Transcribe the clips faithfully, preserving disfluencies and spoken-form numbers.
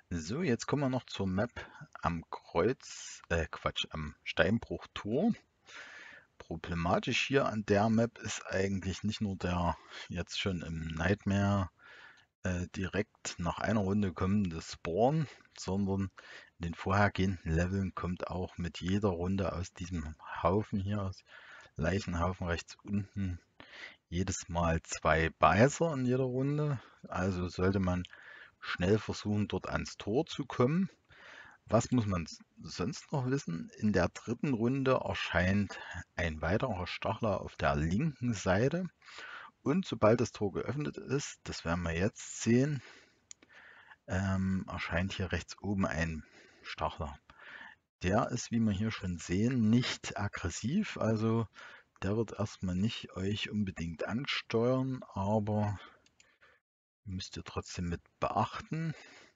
So, jetzt kommen wir noch zur Map am Kreuz, äh Quatsch, am Steinbruch-Tor. Problematisch hier an der Map ist eigentlich nicht nur der jetzt schon im Nightmare äh, direkt nach einer Runde kommende Spawn, sondern in den vorhergehenden Leveln kommt auch mit jeder Runde aus diesem Haufen hier, aus Leichenhaufen rechts unten, jedes Mal zwei Beißer in jeder Runde. Also sollte man schnell versuchen, dort ans Tor zu kommen. Was muss man s- sonst noch wissen? In der dritten Runde erscheint ein weiterer Stachler auf der linken Seite und sobald das Tor geöffnet ist, das werden wir jetzt sehen, ähm, erscheint hier rechts oben ein Stachler. Der ist, wie wir hier schon sehen, nicht aggressiv, also der wird erstmal nicht euch unbedingt ansteuern, aber müsst ihr trotzdem mit beachten.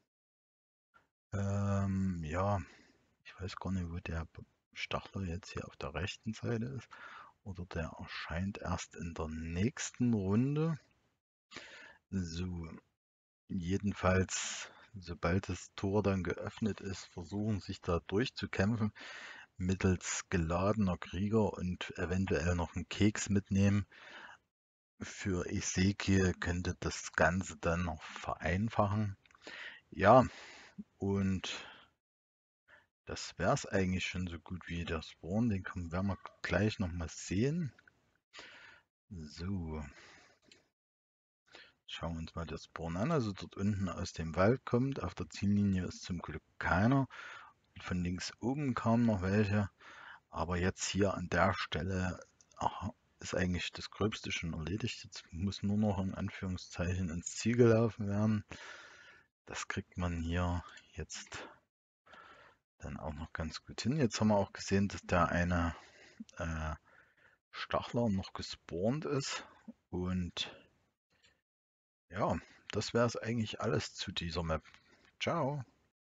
Ähm, ja, ich weiß gar nicht, wo der Stachler jetzt hier auf der rechten Seite ist. Oder der erscheint erst in der nächsten Runde. So, jedenfalls, sobald das Tor dann geöffnet ist, versuchen sich da durchzukämpfen mittels geladener Krieger und eventuell noch einen Keks mitnehmen. Für Ezekiel könnte das Ganze dann noch vereinfachen. Ja, und das wäre es eigentlich schon so gut wie der Spawn. Den können, werden wir gleich nochmal sehen. So, schauen wir uns mal das Spawn an. Also dort unten aus dem Wald kommt. Auf der Ziellinie ist zum Glück keiner. Von links oben kamen noch welche. Aber jetzt hier an der Stelle ach, ist eigentlich das Gröbste schon erledigt. Jetzt muss nur noch in Anführungszeichen ins Ziel gelaufen werden. Das kriegt man hier jetzt dann auch noch ganz gut hin. Jetzt haben wir auch gesehen, dass der eine äh, Stachler noch gespawnt ist. Und ja, das wäre es eigentlich alles zu dieser Map. Ciao.